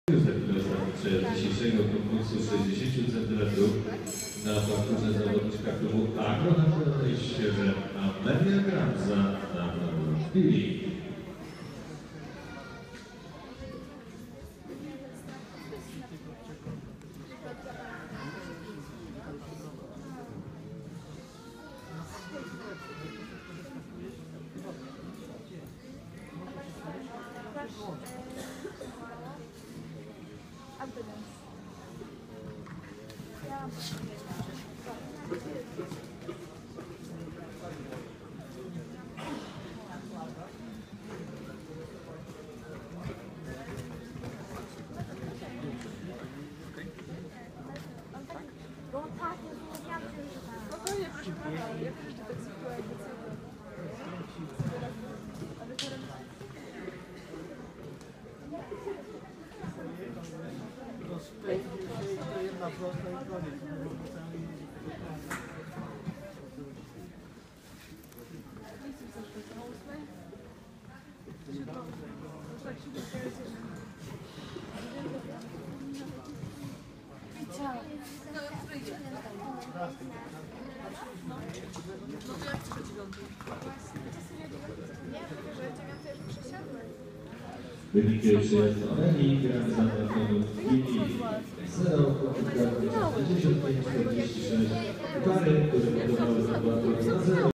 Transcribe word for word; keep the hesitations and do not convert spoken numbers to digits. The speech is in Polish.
Już za chwilę ostatni dzisiejszego konkursu sześćdziesiąt centymetrów na parkurze zawodniczka klubu Agronatura jest świeże Amelia Gramza na chwili. Spokojnie, proszę pana, ja też tak sytuacja. Ale teraz... To jedna prosta i koniec. No to jak trzeci dziewiąty? Nie, że dziewiąty już przesiadły. Wyniki przyjazne i Gramza na chwili zero czterdzieści pięć czterdzieści sześć. Pary, które wydawały za dwa na zero.